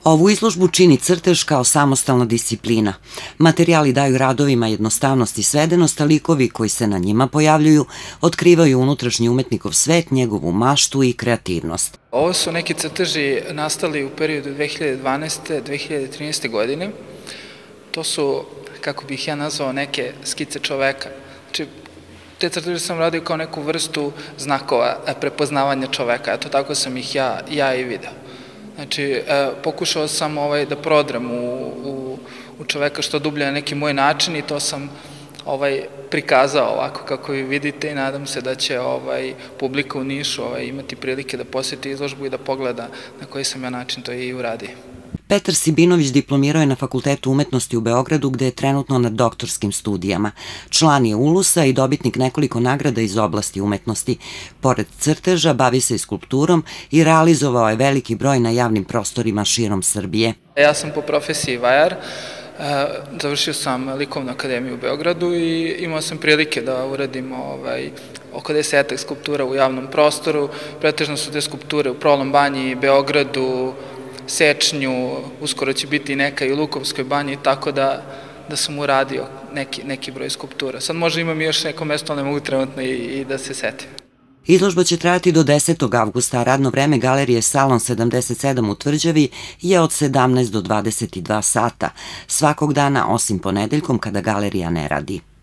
Ovu izložbu čini crtež kao samostalna disciplina. Materijali daju radovima jednostavnost i svedenost, a likovi koji se na njima pojavljuju otkrivaju unutrašnji umetnikov svet, njegovu maštu i kreativnost. Ovo su neki crteži nastali u periodu 2012. 2013. godine. To su, kako bih ja nazvao, neke skice čoveka. Znači, te crteže sam radio kao neku vrstu znakova prepoznavanja čoveka. Eto, tako sam ih ja i video. Znači, pokušao sam da prodrem u čoveka što dublje na neki moj način i to sam prikazao ovako kako vi vidite i nadam se da će publika u Nišu imati prilike da posjeti izložbu i da pogleda na koji sam ja način to i uradio. Petar Sibinović diplomirao je na Fakultetu umetnosti u Beogradu, gde je trenutno na doktorskim studijama. Član je ULUS-a i dobitnik nekoliko nagrada iz oblasti umetnosti. Pored crteža, bavi se i skulpturom i realizovao je veliki broj na javnim prostorima širom Srbije. Ja sam po profesiji vajar, završio sam Likovnu akademiju u Beogradu i imao sam prilike da uradim oko 10 skulptura u javnom prostoru. Pretežno su te skulpture u Prolom banji, Beogradu, Sečnju, uskoro će biti neka i u Lukovskoj banji, tako da sam uradio neki broj skulptura. Sad možda imam još neko mesto, ali ne mogu trenutno i da se setim. Izložba će trajati do 10. avgusta, a radno vreme galerije Salon 77 u Tvrđavi je od 17 do 22 sata, svakog dana osim ponedeljkom kada galerija ne radi.